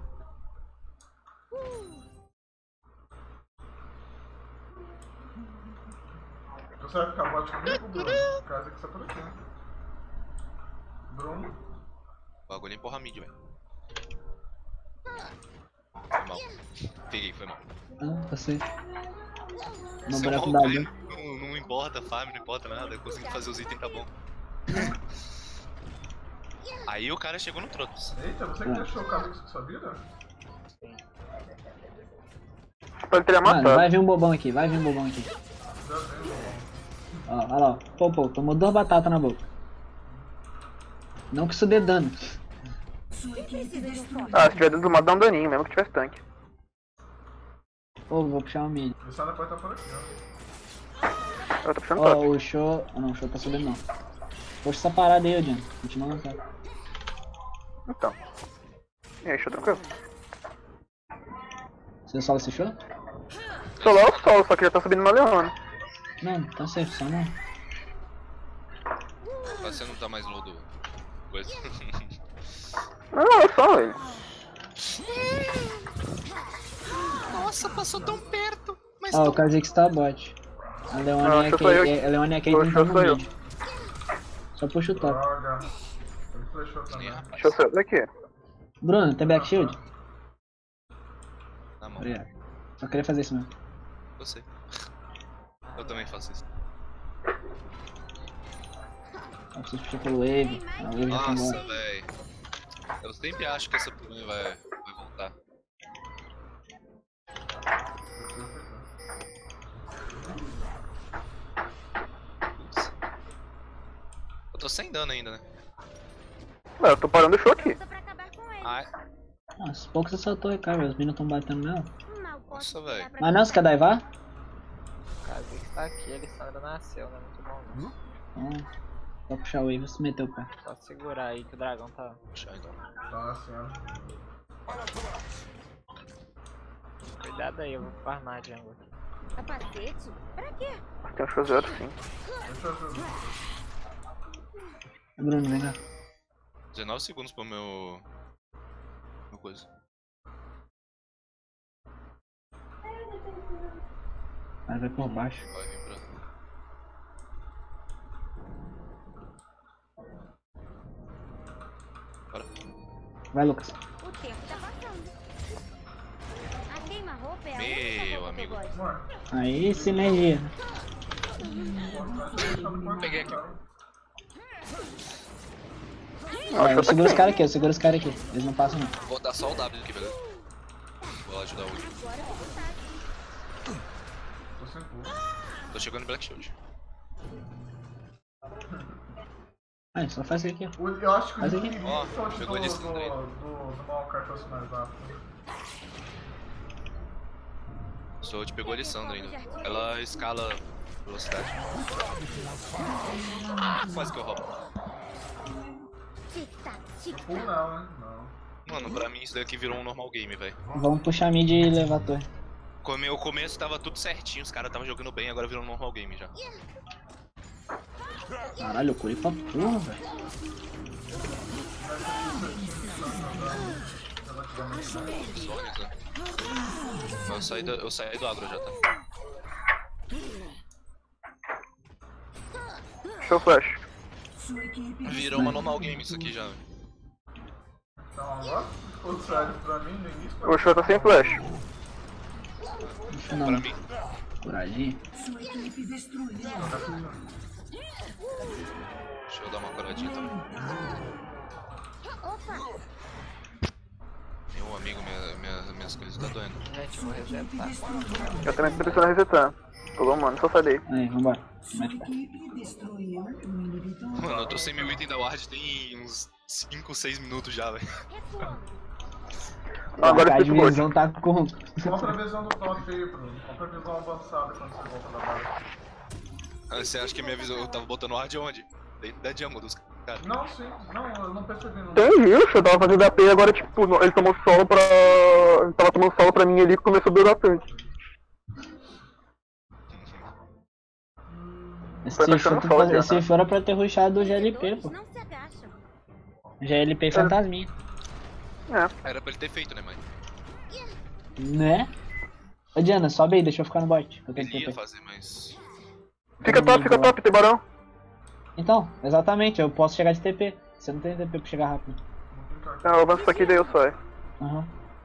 Você vai ficar bot comigo, Bruno? Kha'Zix tá por aqui. Bruno? O bagulho empurra mid, velho. Foi mal. Peguei, foi mal. Ah, passei. No Se eu buraco mal da cair, água. não importa farm, não importa nada. Eu consegui fazer os itens, tá bom. Aí o cara chegou no Trotus. Eita, você que deixou o Kha'Zix com sua vida? Ele teria Mano, matado. vai vir um bobão aqui, vai vir um bobão aqui. Ó, olha lá, ó. Pô, tomou 2 batatas na boca. Não que isso dê dano. Ah, se tiver do lado dá um daninho, mesmo que tivesse tanque. Pô, vou puxar um mid. O Sana pode estar por aqui, ó. Eu tô puxando Ó, top. o show. Ah, não, o show tá subindo não. Puxa essa parada aí, Odin. Continua no top. Então. E aí, show tranquilo? Você solo esse show? Solo é o solo, só que já tá subindo uma leona. Não, tá safe, só não. Você não tá mais low do coisa. Não, é só ele. Nossa, passou tão perto. Mas Ó, o Kha'Zix tá bot. A Leona e a Kate não tá no mid. Só puxa o top. Droga. Ele flechou também. Deixa eu sair daqui. Bruno, tem back shield? Na mão. Obrigado. Só queria fazer isso mesmo. Eu sei. Eu também faço isso. Eu preciso puxar pelo wave. A wave já foi Nossa, embora. véi. Eu sempre acho que essa punha vai voltar. Putz. Eu tô sem dano ainda, né? Não, eu tô parando o show aqui. Ai, Nossa, poucos assaltou aí, cara. Os meninos tão batendo nela. nossa, velho. Mas não, você quer daivar? O Kazix tá aqui, ele só ainda nasceu, né? Muito bom. Né? Então, só puxar o wave e se meter o pé. Só segurar aí que o dragão tá. Puxar então. Nossa, Cuidado aí, eu vou farmar jungle aqui. Capacete? Pra quê? Tem um show zero sim. Bruno, vem cá. 19 segundos pro meu coisa. Vai por baixo. Vai vir pra... Bora. Vai, Lucas. O tempo tá passando. A queima-roupa é a Meu única amigo. roupa que eu gosto. Aí, sinergia. Peguei aqui. Ó, eu seguro os caras aqui, eu seguro os caras aqui. Eles não passam não. Vou dar só o W aqui, beleza? Vou ajudar o último. Tô chegando no Black Shield. Ah, só faz isso aqui, ó. Eu acho que o Faz aqui. inimigo Ó, só pegou ele assim, daí. do Maokai fosse mais rápido. Sword pegou a Alessandra ainda. Ela escala velocidade. Quase que eu roubo. Full não, né? Não. Mano, pra mim isso daqui virou um normal game, velho. Vamos puxar mid e levar a torre. O começo tava tudo certinho, os caras estavam jogando bem, agora virou um normal game já. Caralho, eu curei pra porra, velho. Eu saí do agro já, tá? Show flash. Virou uma normal game isso aqui já. Então agora, se for sério pra mim, no início... O show tá sem flash. Não, Pra mim. curadinha. Deixa eu dar uma coradinha também. Meu amigo, minhas coisas tá doendo. Gente, eu vou resetar. Eu também tô precisando resetar. Pulou, mano, só sai daí. Aí, vambora. Mano, eu tô sem meu item da ward tem uns 5, 6 minutos já, velho. Agora a eu fiz o bot. visão tá com... Compra a visão do top aí, Bruno. Compra a visão avançada quando você volta da base. Você acha que minha visão... Eu tava botando ward onde? Dentro da jungle dos caras. Não, sim. Não, eu não percebi. Não. Tem isso, eu tava fazendo AP e agora, tipo, ele tomou solo pra... Ele tava tomando solo pra mim ali e começou a durar tanto. Esse fora pra ter rushado o GLP, pô. GLP fantasminha. Era pra ele ter feito, né, mãe? Né? Ô Diana, sobe aí, deixa eu ficar no bot. Eu tenho Ele ia TP. fazer, mas... Fica top, tem barão. Então, exatamente, eu posso chegar de TP. Você não tem TP pra chegar rápido. Não, eu avanço isso aqui e daí eu saio. Aham.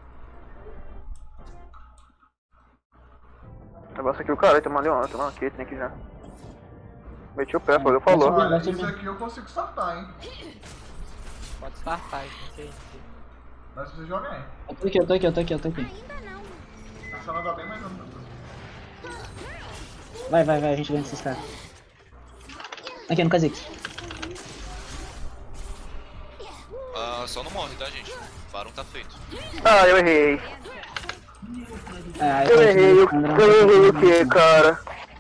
Eu avanço aqui o cara, tem uma Leona, tem uma Caitlyn aqui já. Meti o pé, pô, eu falou. Olha, isso aqui eu consigo startar, hein. Pode startar, gente. Mas você joga aí. Eu tô aqui. A sala dá bem mais rápido. Vai, a gente vence esses caras. Aqui no Kha'Zix. Só não morre, tá, gente? O Baron tá feito. Ah, eu errei. Ah, Eu errei o que, cara?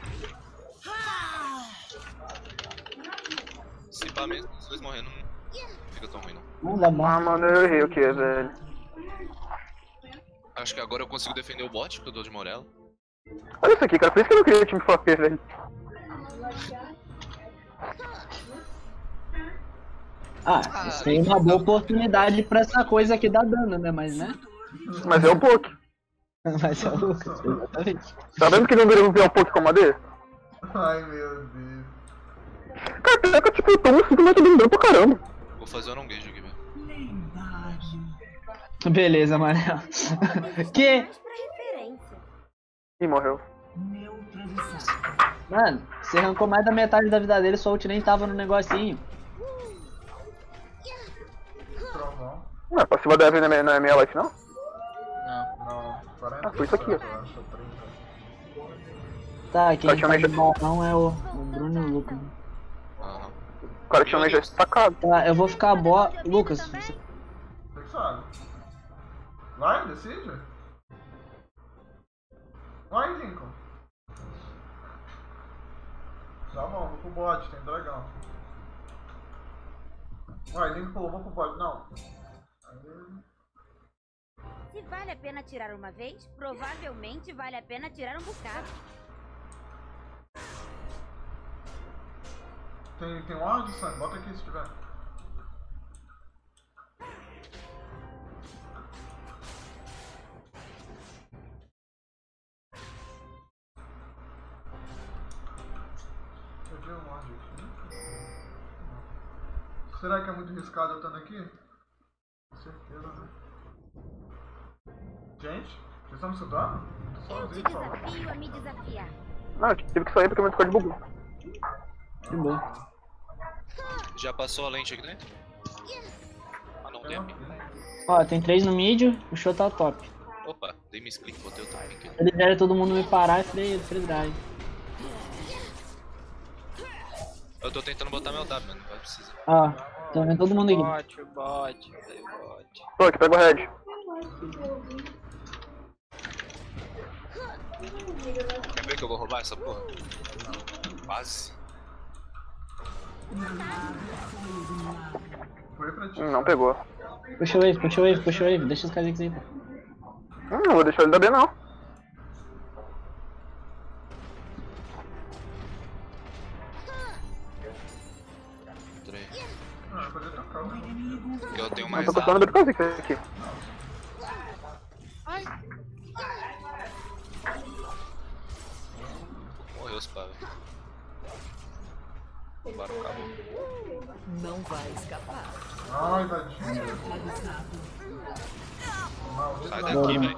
Se pá mesmo, os dois morrendo, não fica tão ruim, não. Não dá bom. Ah, mano, eu errei o que, velho? Acho que agora eu consigo defender o bot, porque eu dou de Morello. Olha isso aqui, cara, por isso que eu não queria time FAP, velho. Tem uma boa oportunidade pra essa coisa aqui dar dano, né? Mas, né? Mas é o Poke. Mas é o Lucas, exatamente. Tá vendo que não deveria ver um Poke como a D? Ai, meu Deus. Cara, pior que tipo, eu tomo 5 metros de dano pra caramba. Vou fazer um engage aqui, velho. Beleza, Manel. Que? Ih, morreu. Mano, você arrancou mais da metade da vida dele, sua ult nem tava no negocinho. Trovão. Não, a passiva deve não é minha life, não? Não, 40. Ah, foi isso aqui, ó. Tá, quem tá Praticamente- de balão é o Bruno e o Lucas. Aham. O cara tinha já destacado. Tá, eu vou ficar boa. Lucas, você... Você que sabe. Vai, decide. Vai, Lincoln. Tá bom, vou pro bot, tem dragão. Vai, Lincoln pulou, vou pro bot. Não. Se vale a pena tirar uma vez, provavelmente vale a pena tirar um bocado. Tem um ar de sangue, bota aqui se tiver. Perdi um ar aqui. Será que é muito arriscado eu estando aqui? Com certeza, né? Gente, vocês estão me estudando? Tô Eu te sozinho, só. desafio a me desafiar. Não, eu tive que sair porque o meu Discord bugou. Que bom. Já passou a lente aqui dentro? Ah, não tem aqui. Ó, tem 3 no mid, o show tá top. Opa, dei me split, botei o timing aqui. Ele era todo mundo me parar e free drive. Eu tô tentando botar meu W, mano. Não vai precisar. Ó, tô vendo todo mundo aqui. O bot. Pô, aqui pega o Red. Quer ver que eu vou roubar essa porra? Quase. Foi pra ti. Não pegou. Puxa o wave. Deixa os Kha'Zix aí, pô. Não vou deixar ele dar B não. Ah, pode atacar. Eu tenho Não mais tô gostando do Kha'Zix aqui. Morreu os pá, velho. Roubaram o cabo. Não vai escapar. Ai, tadinho. Sai daqui, velho.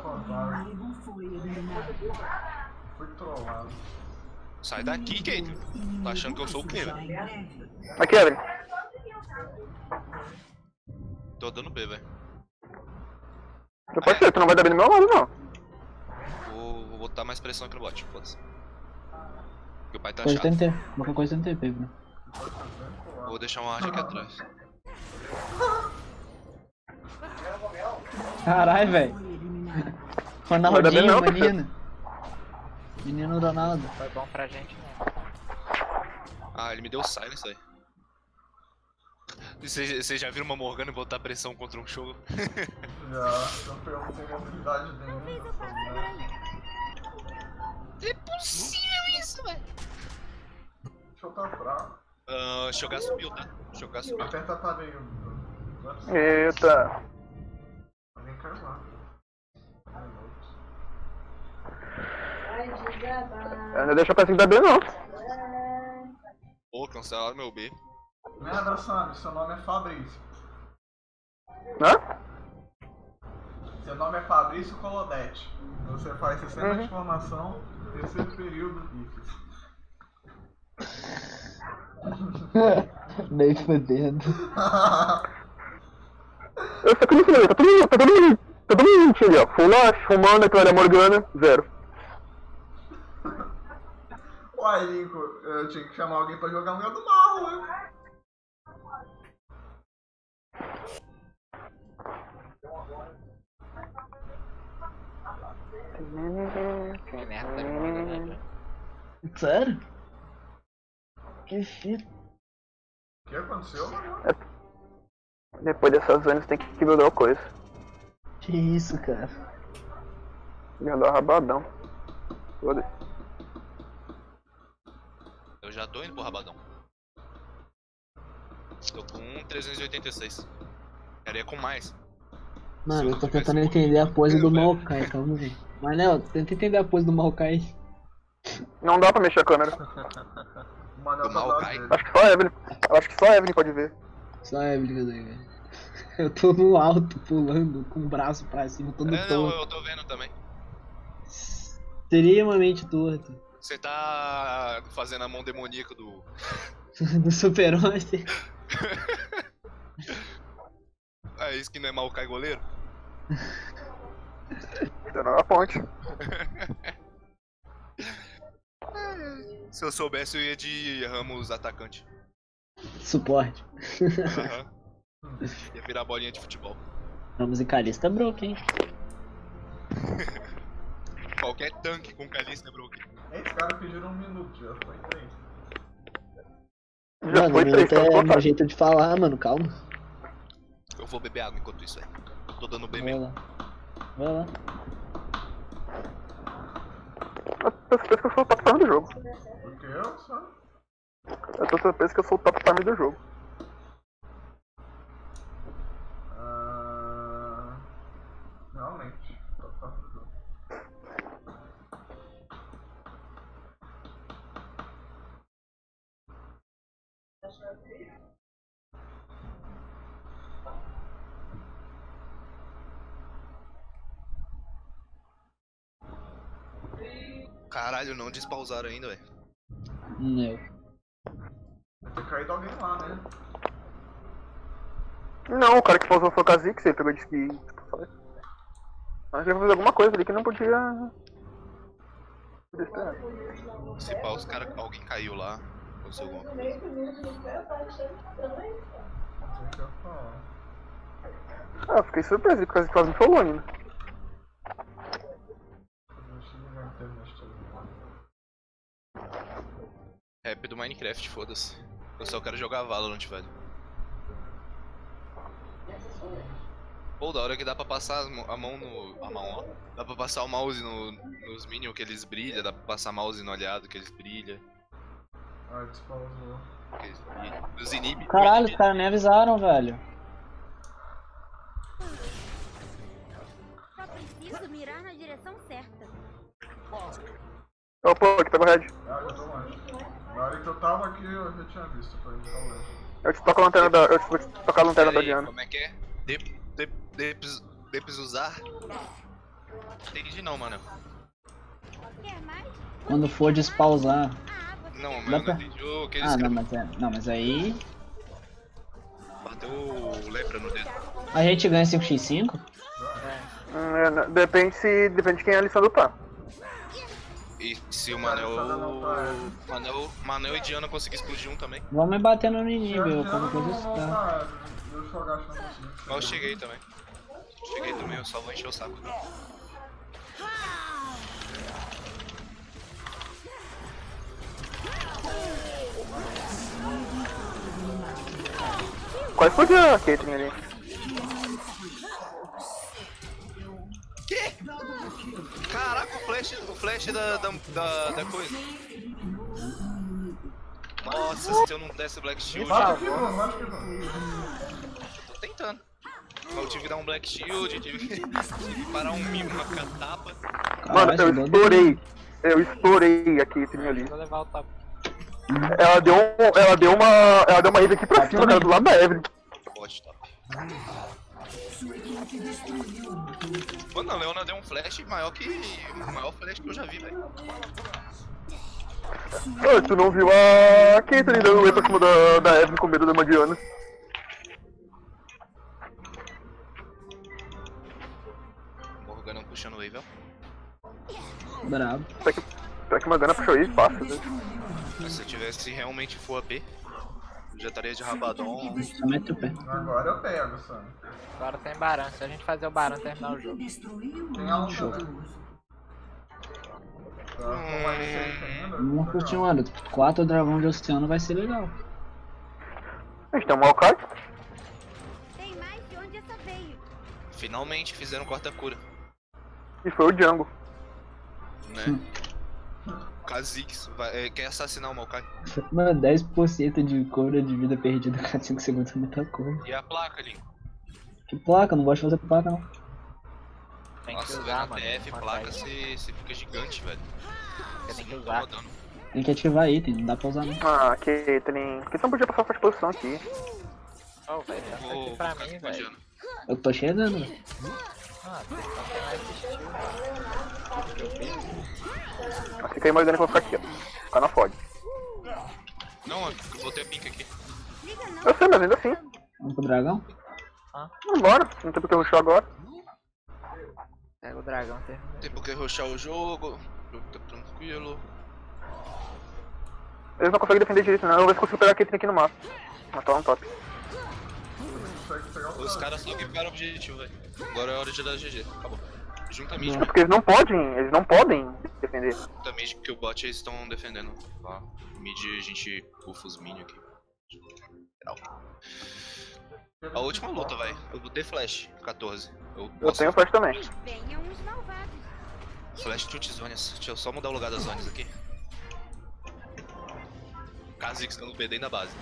Foi trollado. Sai daqui, Kate. Tá achando que eu sou o quê, velho? Aqui, Evelyn. Tô dando B, velho. Depois tu não vai dar B no meu lado, não. Vou botar mais pressão aqui no bot, foda-se. Porque o pai tá Coisa chato. TNT. Qualquer coisa TNT, Bruno. Vou deixar um arte aqui atrás. Caralho, velho. Vai dar bem Ronaldinho, não, menino. Menino Ronaldo. Foi bom pra gente, né? Ah, ele me deu silence aí. Vocês já viram uma Morgana botar pressão contra um show? Já, campeão não tem mobilidade nenhuma. É possível isso, velho. Deixa eu tá fraco. Jogar subiu, tá? Jogar subiu. Aperta a tareia. Eita. Alguém caiu lá. Não deixa o Kha'Zix dar B não. Pô, cancelaram meu B. Merda, Sammy, seu nome é Fabrício. Hã? Seu nome é Fabrício Colodete. Você faz sistema de formação, terceiro período, IFES. Nem fodendo. Eu sei que no final, tá todo mundo mentindo ali, ó. Full Lash, Romano, Eclair Morgana, 0. Uai, Lincoln, eu tinha que chamar alguém pra jogar no lugar do Marlon, né? Que merda, né? Sério? Que fita. O que aconteceu, mano? Depois dessas anos tem que buildar coisa. Que isso, cara? Buildar rabadão. Foda-se. Eu já tô indo pro rabadão. Tô com 386. Queria com mais. Mano, eu tô tentando entender a pose do Maokai, calma aí. Manel, tenta entender a pose do Maokai. Não dá pra mexer a câmera. Do Maokai. Acho que só a Evelyn. Acho que só a Evelyn pode ver. Só a Evelyn, velho. Eu tô no alto, pulando, com o braço pra cima, todo Não, torto. eu tô vendo também. Extremamente torto. Você tá fazendo a mão demoníaca do... Do Super-Homem. É isso que não é Maokai goleiro? Tá na ponte. Se eu soubesse, eu ia de Ramos atacante. Suporte. Aham. Ia virar bolinha de futebol. Vamos em Calista broke, hein? Qualquer tanque com Calista é broken. Esses caras pediram 1 minuto, já foi 3. Já Mano, foi 3, minuto é meu jeito de falar, mano, calma. Eu vou beber água enquanto isso, velho. Tô dando bem Vai mesmo. lá. Vai lá. Eu tô surpreso que eu sou o top farm do jogo. O que eu, sabe? Eu tô surpreso que eu sou o top farm do jogo. Realmente. Tá. Caralho, não despausaram ainda, velho. Não. Vai ter caído alguém lá, né? Não, o cara que pausou foi o Kha'Zix, ele pegou de ski. Acho que ele fez alguma coisa ali que não podia. Se pá, alguém caiu lá. Aconteceu alguma coisa. Não sei o que eu ia falar. Ah, fiquei surpreso porque quase quase me falou ainda. Deixa eu ver a internet toda. Rap do Minecraft, foda-se. Eu só quero jogar Valorant, velho. Pô, da hora que dá pra passar a mão no... A mão, ó. Dá pra passar o mouse nos minions que eles brilham, dá pra passar mouse no aliado que eles brilham. Ah, despausou. Que eles brilham. Os inib... Caralho, os caras nem avisaram, velho. Só preciso mirar na direção certa. Opa, aqui pega o Red. Ah, já tô longe. Na hora que eu tava aqui, eu já tinha visto. Foi tá longe. Eu te toco a lanterna da. Eu te vou te tocar a lanterna da Pera aí, Diana. como é que é? Deps usar? Entendi não, mano. Quer mais? Quando for despausar. Não, Dá mas eu pra- não entendi o que eles Ah, não, escrevem. mas aí. Bateu o lepra no dedo. A gente ganha 5x5? Depende de quem a lição do tá. E se o Manel e Diana conseguir explodir um também? Vamos me batendo no Se nível, eu qualquer coisa não está. voltar, eu só gasto não consigo. Eu cheguei também. Cheguei também, eu só vou encher o saco. Quase explodiu a Caitlyn ali. Que? Caraca, o flash da coisa. Nossa, se eu não desse Black Shield. Mata aqui, Bruno, mata aqui, Bruno. Tô tentando. Mas eu tive que dar um Black Shield, tive que parar uma catapa. Mano, eu estourei a Caitlyn ali. Vou levar o top. Ela deu uma ida aqui pra cima, cara, do lado da Evelyn. Pode, top. Mano, a Leona deu um flash maior o maior flash que eu já vi, velho. Tu não viu a Caitlyn dando um E pra cima da Evelyn com medo da Diana? Morgana puxando o wave, ó. Bravo. Será que Morgana puxou aí? Fácil, né? Mas se eu tivesse realmente full AP, eu já estaria de Rabadon. Só mete o pé. Agora eu pego, Sam. Agora tem Barão. Se a gente fazer o Barão terminar o jogo. Tem a luta, né? Tá com mais safe ainda. Vamos continuando. 4 dragão de oceano vai ser legal. A gente tem um Maokai. Tem mais de onde essa veio. Finalmente fizeram corta-cura, E foi o Django. né? Kha'Zix quer assassinar o Maokai. Mano, 10% de cobra de vida perdida a cada 5 segundos é muita coisa. E a placa ali? Que placa? Eu não gosto de fazer placa não. Tem que Nossa, usar, na mano. TF, placa, você fica gigante, velho. Tem que Tá usar. rodando. Tem que ativar item, não dá pra usar não. Ah, Caitlyn. Por que você não podia passar pra exposição aqui? Ô, velho, tá aqui pra mim, velho. Eu tô chegando, velho. Ah, não tem mais estilo. Fica aí, Morgana, que eu vou ficar aqui, ó. Ficar na fode. Não, eu botei a pink aqui. Eu sei, mas ainda assim. Vamos pro dragão? Vambora, não tem porque eu rushar agora. Pega o dragão, termina. Tem porque rushar o jogo. O jogo tá tranquilo. Eles não conseguem defender direito, não. Eu vou ver se consigo pegar a Caitlyn aqui no mapa. Matar um top. Os caras só quebraram o objetivo, velho. Agora é hora de dar GG. Acabou. Junta mid. É porque eles não podem defender. Junta mid porque o bot eles estão defendendo. Ó, mid a gente bufa os minions aqui. Legal. A última luta, vai. Eu botei flash, 14. Eu tenho flash também. Venham os malvados. Flash tilt zones. Deixa eu só mudar o lugar das zones aqui. Kha'Zix dando BD na base.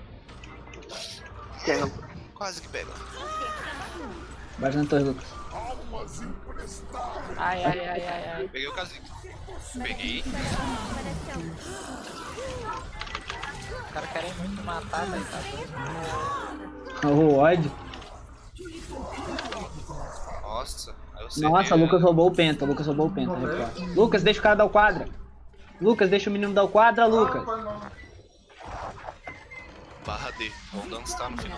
Quem não? Quase que pega. Baixa na torre, Lucas. Ai, ai, ai, ai, ai. Peguei o Kha'Zix. Peguei. Os caras querem muito matar, velho. Tá doido. O ódio. Nossa. Aí eu sei Nossa, que- Lucas roubou o penta, Lucas roubou o penta. Lucas, deixa o cara dar o quadra. Lucas, deixa o menino dar o quadra, Lucas. Barra D. O dano tá no final.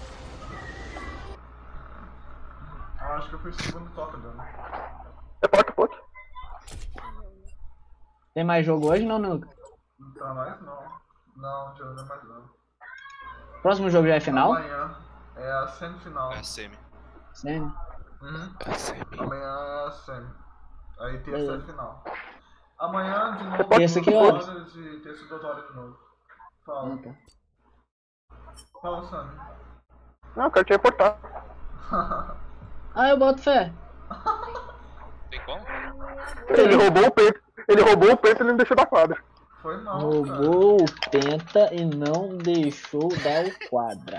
Acho que eu fui o segundo top dano. Reporta, pô. Tem mais jogo hoje não, Lucas? Não tá mais não. Não, já não é mais não. Próximo jogo já é final? Amanhã é a semifinal. É a semi. Sério? É a semi. Amanhã é a semi. Aí terça é a final. Amanhã de novo Terça que horas? e terça 2 horas de novo. Fala. Tá. Fala, Sammy. Não, eu quero te reportar. Ah, eu boto fé. Tem como? Ele roubou o peito e não deixou da quadra. Foi mal, Roubou o penta e não deixou dar o quadra.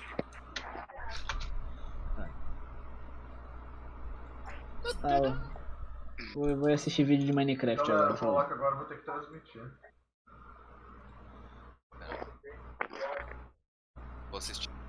Vou assistir vídeo de Minecraft Galera, agora. Falou. coloca agora, vou ter que transmitir. Vou assistir.